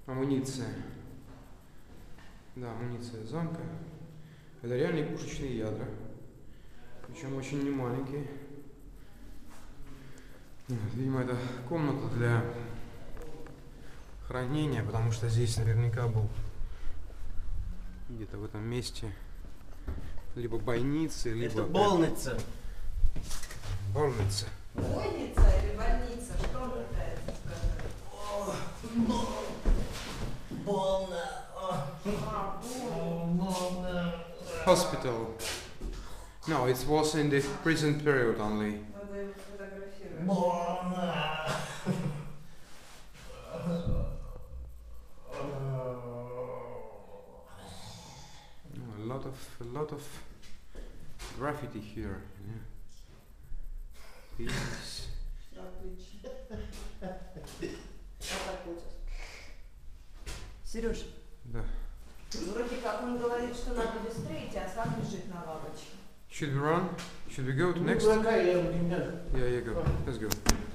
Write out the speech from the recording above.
Амуниция. Да, амуниция замка. Это реальные пушечные ядра. Причем очень немаленькие. Видимо, это комната для хранения, потому что здесь наверняка был где-то в этом месте либо бойницы, либо... Это больница. Больница. Больница или больница? Что он пытается сказать? Больно. Hospital. No, it was in the prison period only. Надо его сфотографировать. Больно. A lot of graffiti here. Yeah. Peace. Отлично. Вот так вот. Сереж, Да. вроде как он говорит, что надо быстрее идти, а сам лежит на лавочке. Should we run? Should we go to next? Yeah, Yeah, go. Let's go.